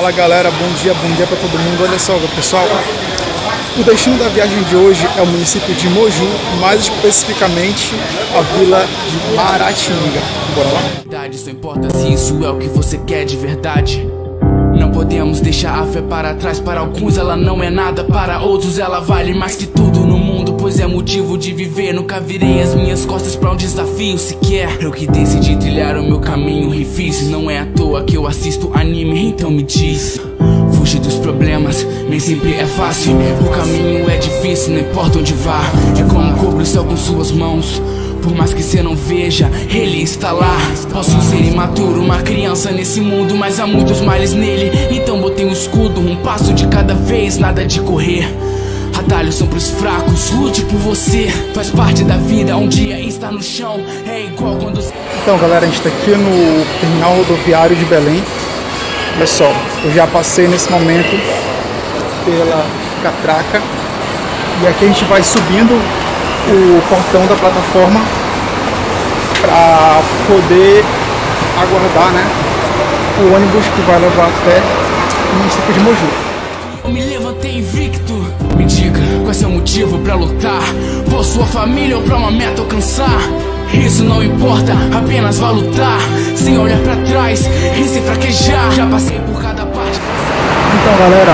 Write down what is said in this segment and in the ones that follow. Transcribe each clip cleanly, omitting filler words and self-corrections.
Fala galera, bom dia para todo mundo. Olha só pessoal, o destino da viagem de hoje é o município de Moju, mais especificamente a vila de Maratinga. Bora lá? Só importa se isso é o que você quer de verdade. Não podemos deixar a fé para trás. Para alguns ela não é nada, para outros ela vale mais que tudo no mundo, pois é motivo de viver. Nunca virei as minhas costas pra um desafio sequer. Eu que decidi trilhar o meu caminho e fiz. Não é à toa que eu assisto anime, então me diz. Fugir dos problemas, nem sempre é fácil. O caminho é difícil, não importa onde vá. É como cobra o céu com suas mãos. Por mais que cê não veja, ele está lá. Posso ser imaturo, uma criança nesse mundo, mas há muitos males nele. Então botei um escudo, um passo de cada vez, nada de correr. Atalhos são pros fracos, lute por você. Faz parte da vida, um dia estar no chão é igual quando... Então galera, a gente tá aqui no terminal rodoviário de Belém. Olha só, eu já passei nesse momento pela catraca. E aqui a gente vai subindo o portão da plataforma para poder aguardar, né, o ônibus que vai levar até o município de Moju. Eu me levantei invicto. Me diga, qual é seu motivo pra lutar? Por sua família ou pra uma meta alcançar? Isso não importa, apenas vá lutar, sem olhar pra trás e sem fraquejar. Já passei por cada parte. Então galera,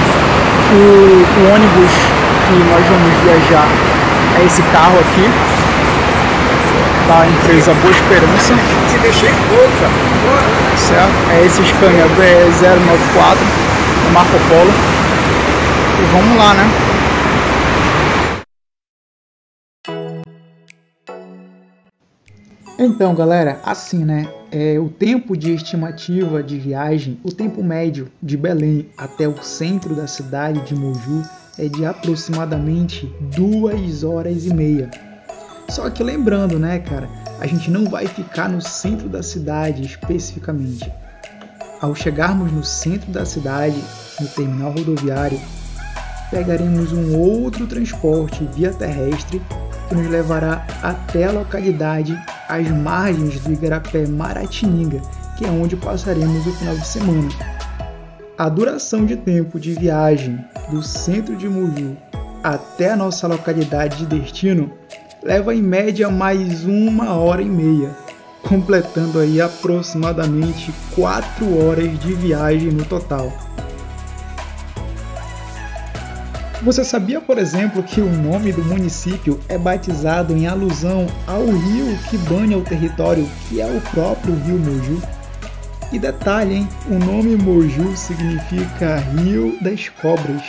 o ônibus que nós vamos viajar é esse carro aqui, da empresa Boa Esperança. Se deixei outra, certo? É esse Scania BE094 do Marco Polo. E vamos lá, né? Então galera, assim né, o tempo de estimativa de viagem, o tempo médio de Belém até o centro da cidade de Moju é de aproximadamente 2h30. Só que lembrando, né, cara, a gente não vai ficar no centro da cidade especificamente. Ao chegarmos no centro da cidade, no terminal rodoviário, pegaremos um outro transporte via terrestre que nos levará até a localidade às margens do Igarapé Maratinga, que é onde passaremos o final de semana. A duração de tempo de viagem do centro de Moju até a nossa localidade de destino leva em média mais 1h30, completando aí aproximadamente 4 horas de viagem no total. Você sabia, por exemplo, que o nome do município é batizado em alusão ao rio que banha o território, que é o próprio rio Moju? E detalhe, hein? O nome Moju significa Rio das Cobras.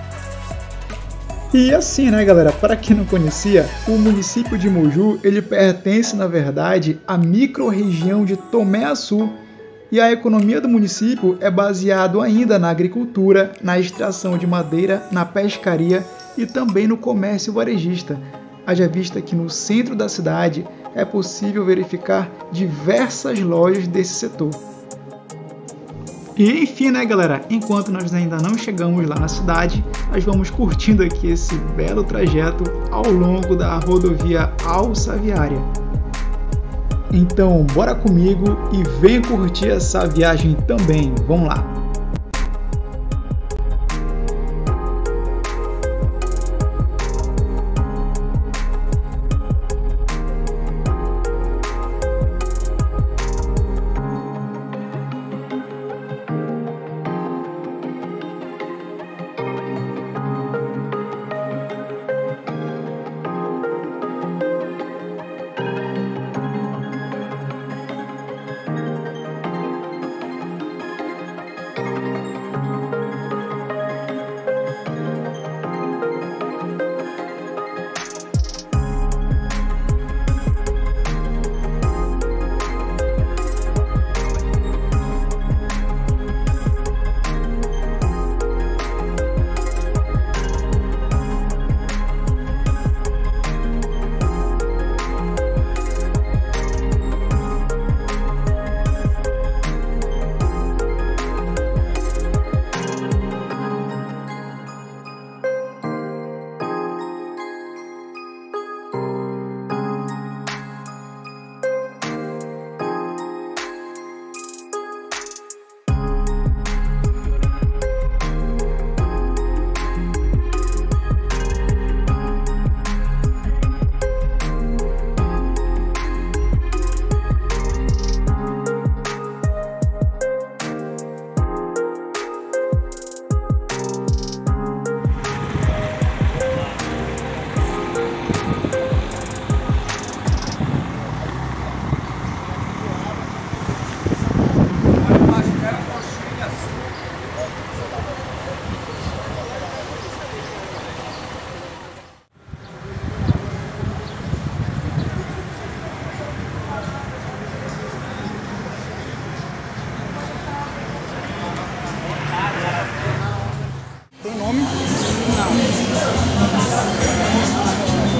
E assim, né, galera? Para quem não conhecia, o município de Moju, ele pertence, na verdade, à micro-região de Tomé-Açu. E a economia do município é baseada ainda na agricultura, na extração de madeira, na pescaria e também no comércio varejista. Haja vista que no centro da cidade é possível verificar diversas lojas desse setor. E enfim, né galera, enquanto nós ainda não chegamos lá na cidade, nós vamos curtindo aqui esse belo trajeto ao longo da rodovia Alçaviária. Então bora comigo e vem curtir essa viagem também, vamos lá!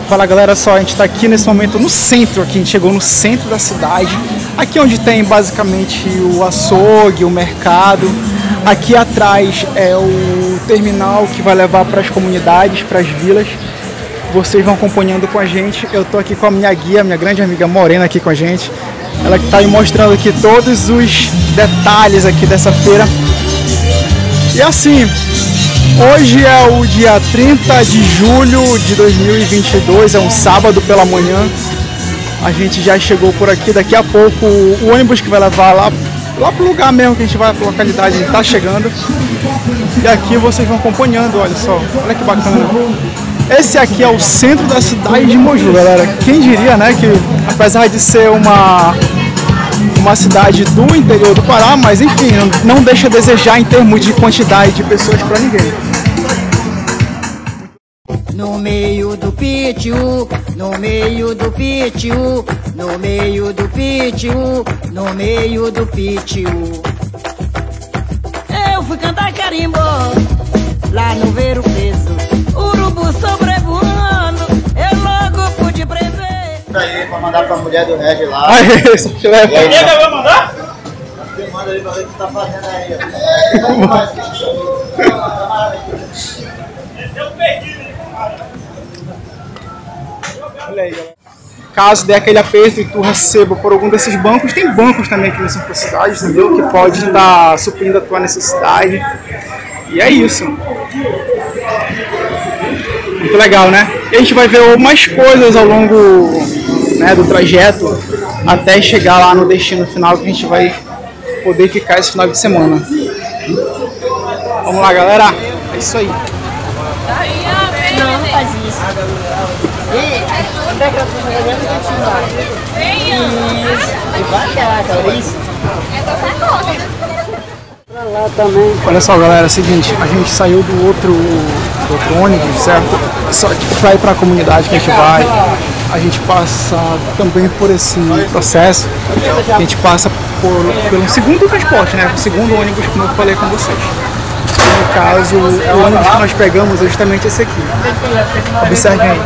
Fala galera, só a gente está aqui nesse momento no centro, aqui a gente chegou no centro da cidade, aqui onde tem basicamente o açougue, o mercado. Aqui atrás é o terminal que vai levar para as comunidades, para as vilas. Vocês vão acompanhando com a gente. Eu tô aqui com a minha guia, minha grande amiga Morena aqui com a gente. Ela que está me mostrando aqui todos os detalhes aqui dessa feira. E assim, hoje é o dia 30 de julho de 2022, é um sábado pela manhã. A gente já chegou por aqui, daqui a pouco o ônibus que vai levar lá pro lugar mesmo que a gente vai, pra localidade, está chegando. E aqui vocês vão acompanhando, olha só, olha que bacana. Esse aqui é o centro da cidade de Moju, galera. Quem diria, né, que apesar de ser uma cidade do interior do Pará, mas enfim, não deixa a desejar em termos de quantidade de pessoas para ninguém. No meio do pitiu, no meio do pitiu, no meio do pitiu, no meio do pitiu. Eu fui cantar carimbó lá no Ver o Peso, urubu sobrevoando, eu logo pude prever. Aí, pra mandar pra mulher do Regis lá. Aí, só que leva. Quem vai mandar? Você manda ali pra ver o que tá fazendo aí. Eu perdi. Olha aí, galera. Caso der aquele aperto e tu receba por algum desses bancos, tem bancos também aqui nessa cidade, entendeu? Que pode estar suprindo a tua necessidade. E é isso. Muito legal, né? E a gente vai ver mais coisas ao longo, né, do trajeto até chegar lá no destino final que a gente vai poder ficar esse final de semana. Vamos lá, galera. É isso aí. Não faz isso. E vai aquela isso. Lá também. Olha só, galera, é o seguinte, a gente saiu do outro ônibus, certo? Só que para ir para a comunidade que a gente vai, a gente passa também por esse processo, a gente passa pelo segundo transporte, né? O segundo ônibus, como eu falei com vocês. No caso, o ônibus que nós pegamos é justamente esse aqui. Observem aí.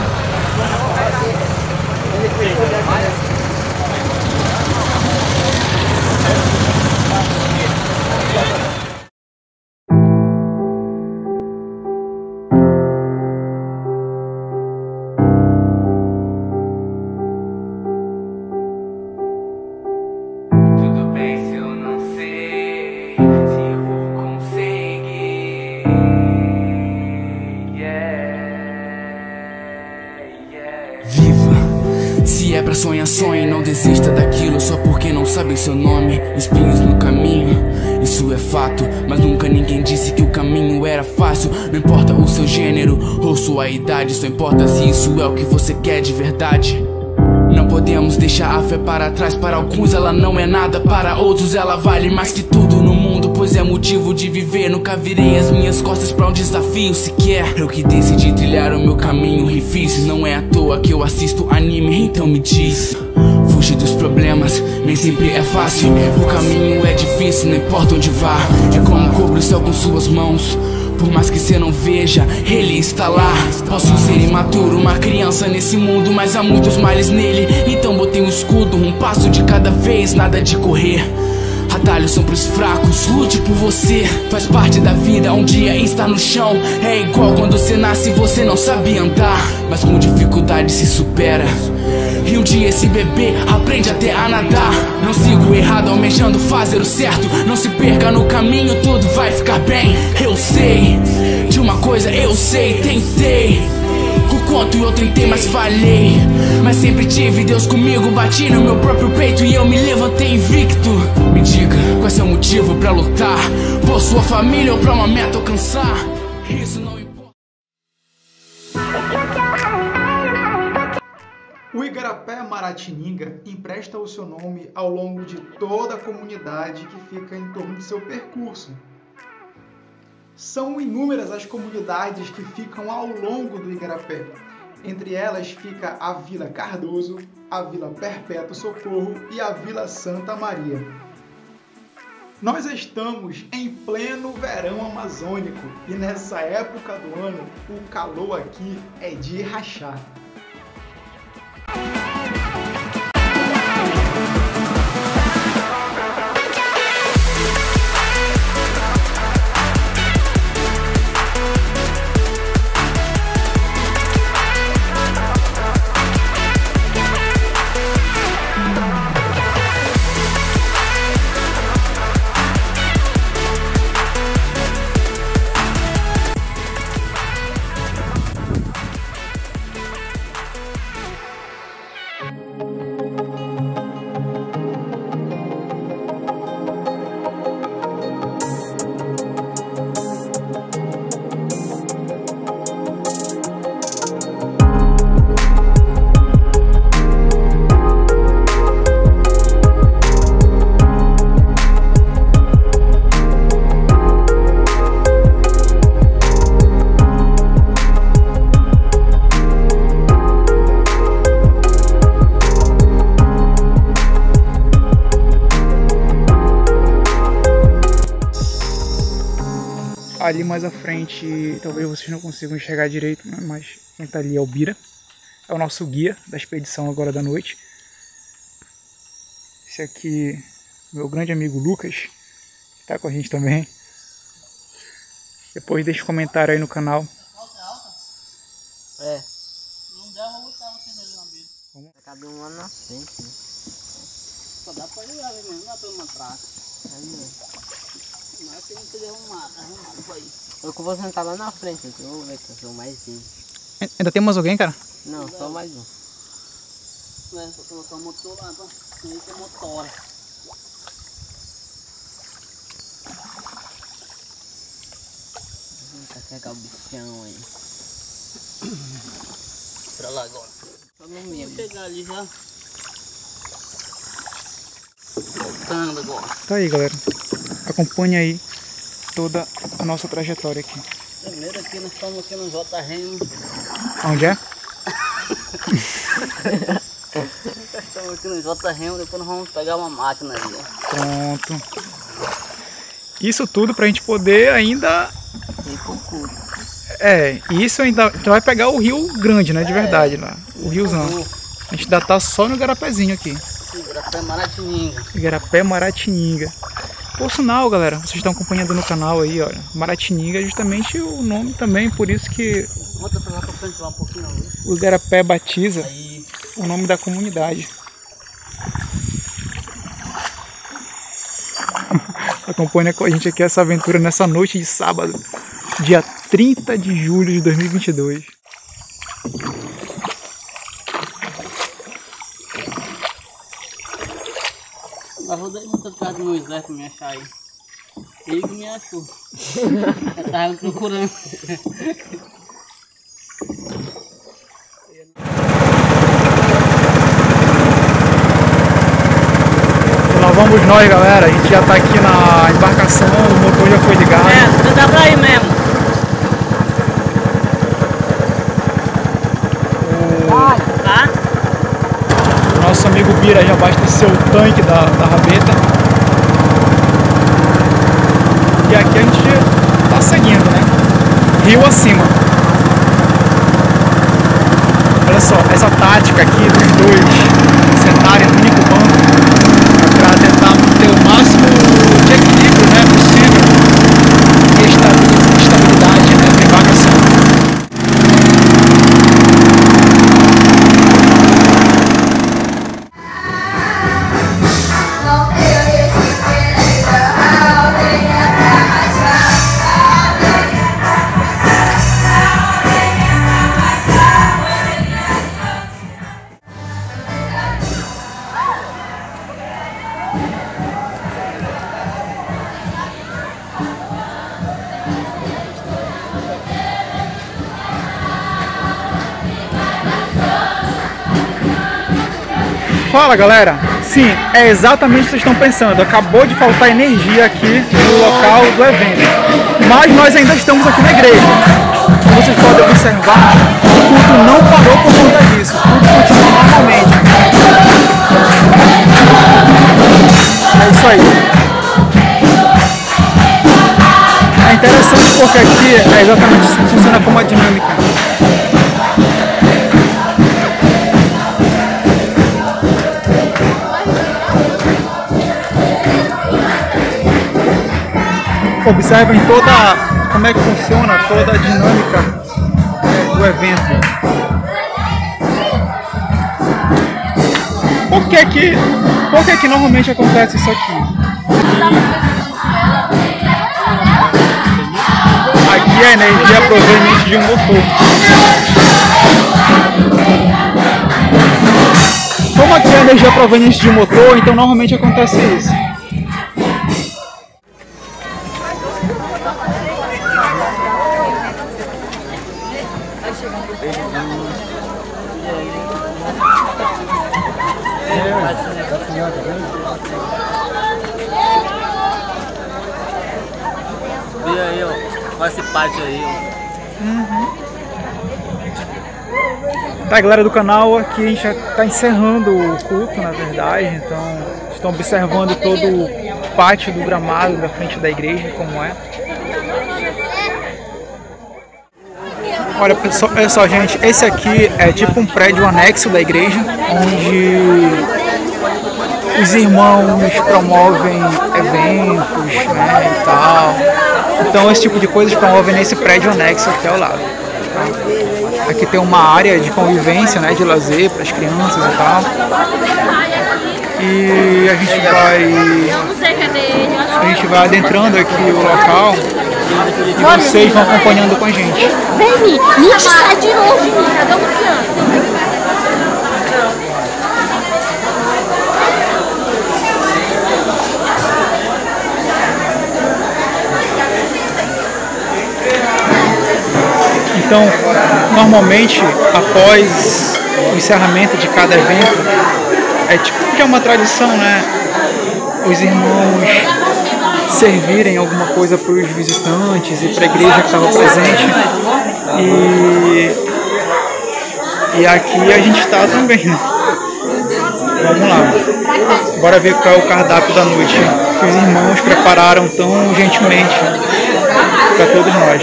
Se é pra sonhar, sonhe, não desista daquilo só porque não sabe seu nome. Espinhos no caminho, isso é fato, mas nunca ninguém disse que o caminho era fácil. Não importa o seu gênero ou sua idade, só importa se isso é o que você quer de verdade. Não podemos deixar a fé para trás. Para alguns ela não é nada, para outros ela vale mais que tudo no mundo, pois é motivo de viver. Nunca virei as minhas costas pra um desafio sequer. Eu que decidi trilhar o meu caminho e fiz. Não é à toa que eu assisto anime, então me diz. Fugir dos problemas nem sempre é fácil. O caminho é difícil, não importa onde vá. É como cobre o céu com suas mãos. Por mais que cê não veja, ele está lá. Posso ser imaturo, uma criança nesse mundo, mas há muitos males nele. Então botei um escudo, um passo de cada vez, nada de correr. Atalhos são pros fracos, lute por você. Faz parte da vida, um dia está no chão. É igual quando você nasce e você não sabe andar, mas com dificuldade se supera. E um dia esse bebê aprende até a nadar. Não sigo errado, almejando fazer o certo. Não se perca no caminho, tudo vai ficar bem. Eu sei, de uma coisa eu sei, tentei. O quanto eu tentei, mas falhei. Mas sempre tive Deus comigo, bati no meu próprio peito e eu me levantei invicto. Me diga, qual é seu motivo pra lutar? Por sua família ou pra uma meta alcançar? Isso não importa. O Igarapé Maratininga empresta o seu nome ao longo de toda a comunidade que fica em torno de seu percurso. São inúmeras as comunidades que ficam ao longo do Igarapé. Entre elas fica a Vila Cardoso, a Vila Perpétuo Socorro e a Vila Santa Maria. Nós estamos em pleno verão amazônico e nessa época do ano o calor aqui é de rachar. Ali mais à frente, talvez vocês não consigam enxergar direito, né? Mas quem tá ali é o Bira. É o nosso guia da expedição agora da noite. Esse aqui, meu grande amigo Lucas, que tá com a gente também. Depois deixa um comentário aí no canal. É. Não der, eu vou botar vocês ali na beira. Cada um lá na frente, né? Só dá pra ir lá mesmo, não dá pra ir atrás. Aí mesmo. Mas tem que ter arrumado pra ir. Eu que vou sentar lá na frente, eu vou ver que eu sou mais um. Ainda tem mais alguém, cara? Não, só mais um. É, só colocar o motor lá, pra ver que é motora. Vou carregar o bichão aí. Pra lá agora. Só no meio. Vou pegar ali já. Voltando agora. Tá aí, galera. Acompanha aí toda a nossa trajetória aqui. Primeiro aqui nós estamos aqui no JRM. Onde é? Estamos aqui no JRM, depois nós vamos pegar uma máquina ali. Pronto. Isso tudo pra gente poder ainda... isso ainda... Tu vai pegar o Rio Grande, né? De verdade lá. O riozão. A gente ainda tá só no Igarapézinho aqui. Igarapé Maratininga. Igarapé Maratininga. Por sinal, galera, vocês estão acompanhando no canal aí, olha. Maratininga é justamente o nome também, por isso que o Igarapé batiza o nome da comunidade. Acompanha com a gente aqui essa aventura nessa noite de sábado, dia 30 de julho de 2022. Eu rodei muito atrás do Moisés pra me achar aí. Ele que me achou. Eu tava procurando. Lá vamos nós, galera. A gente já tá aqui na embarcação, o motor já foi ligado. Já dá pra ir mesmo. Nosso amigo Bira já abasteceu o tanque da rabeta. E aqui a gente tá seguindo, né? Rio acima. Olha só, essa tática aqui dos dois sentarem no único banco é para tentar manter o máximo de equilíbrio, né, possível e estabilidade, né, da embarcação. Fala, galera, sim, é exatamente o que vocês estão pensando, acabou de faltar energia aqui no local do evento, mas nós ainda estamos aqui na igreja. Como vocês podem observar, o culto não parou por conta disso, tudo continua normalmente. É isso aí. É interessante porque aqui é exatamente isso que funciona como a dinâmica. Observem como é que funciona toda a dinâmica do evento. Por que normalmente acontece isso aqui? Aqui a energia é proveniente de um motor. Como aqui a energia é proveniente de um motor, então normalmente acontece isso. E aí, ó, esse pátio aí, ó. Tá, galera do canal, aqui a gente já tá encerrando o culto, na verdade, então estão observando todo o pátio do gramado da frente da igreja, como é. Olha só, gente, esse aqui é tipo um prédio anexo da igreja, onde os irmãos promovem eventos, né, e tal. Então esse tipo de coisas promovem nesse prédio anexo aqui ao lado. Aqui tem uma área de convivência, né, de lazer para as crianças e tal. E a gente vai adentrando aqui o local e vocês vão acompanhando com a gente. Vem, me sai de novo, cadê o Luciano? Então, normalmente, após o encerramento de cada evento, é tipo que é uma tradição, né? Os irmãos servirem alguma coisa para os visitantes e para a igreja que estava presente. E aqui a gente está também, né? Vamos lá. Bora ver qual é o cardápio da noite que os irmãos prepararam tão gentilmente para todos nós.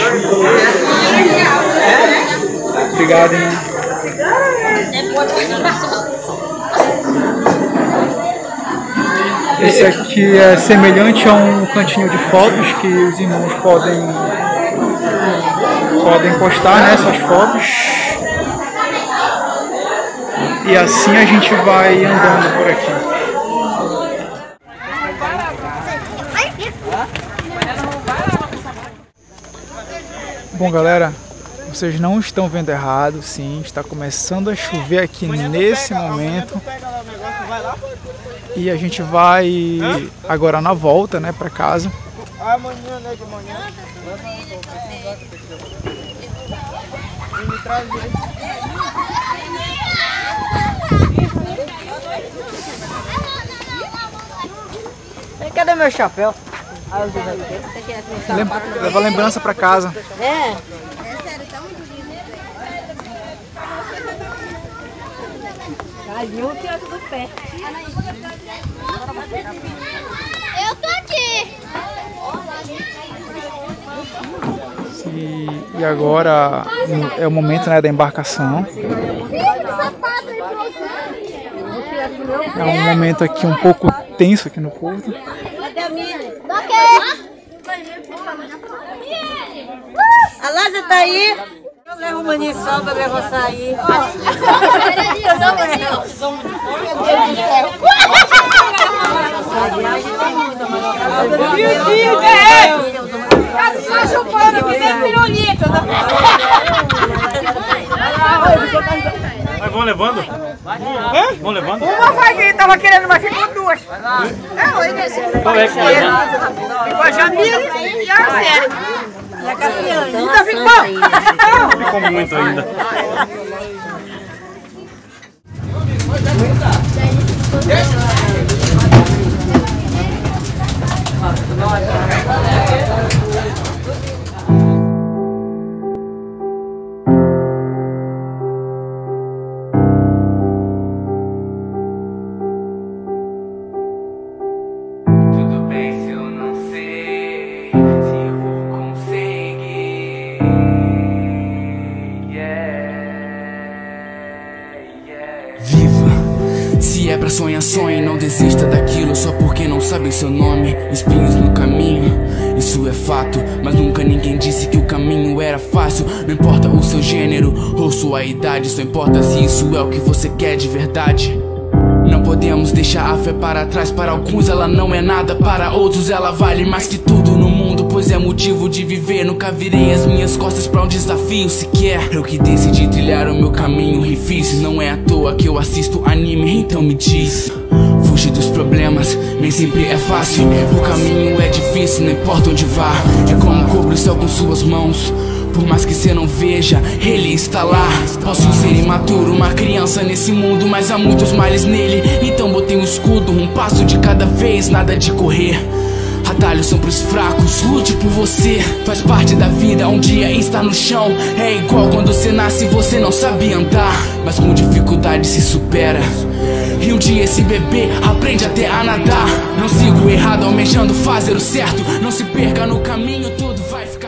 Obrigado, hein? Esse aqui é semelhante a um cantinho de fotos que os irmãos podem postar, né, essas fotos. E assim a gente vai andando por aqui. Bom, galera, vocês não estão vendo errado, sim, está começando a chover aqui nesse momento. E a gente vai agora na volta, né, para casa. Amanhã, né, de manhã. Cadê meu chapéu? Leva lembrança para casa. É. Caiu o pior do pé. Eu tô aqui. E agora é o momento, né, da embarcação. É um momento aqui um pouco tenso aqui no porto. A Lázia tá aí. Eu levo o maninho só pra levar sair. Tá chupando que nem pirulito. Mas vão levando? Vão levando? Uma vai vir, tava querendo, mas ficou duas. Qual é que vai? Ficou a Jamile e a Arcélia. E a Capiane. Ainda ficou? Não come muito ainda. Se é pra sonhar, sonhe, não desista daquilo só porque não sabe o seu nome. Espinhos no caminho, isso é fato, mas nunca ninguém disse que o caminho era fácil. Não importa o seu gênero ou sua idade, só importa se isso é o que você quer de verdade. Não podemos deixar a fé para trás. Para alguns ela não é nada, para outros ela vale mais que tudo no mundo, pois é motivo de viver. Nunca virei as minhas costas pra um desafio sequer. Eu que decidi trilhar o meu caminho e fiz. Não é à toa que eu assisto anime, então me diz. Fugir dos problemas, nem sempre é fácil. O caminho é difícil, não importa onde vá. É como cobrir o céu com suas mãos. Por mais que cê não veja, ele está lá. Posso ser imaturo, uma criança nesse mundo, mas há muitos males nele. Então botei um escudo, um passo de cada vez, nada de correr. Atalhos são pros fracos, lute por você. Faz parte da vida, um dia está no chão. É igual quando você nasce e você não sabe andar, mas com dificuldade se supera. E um dia esse bebê aprende até a nadar. Não siga o errado, almejando fazer o certo. Não se perca no caminho, tudo vai ficar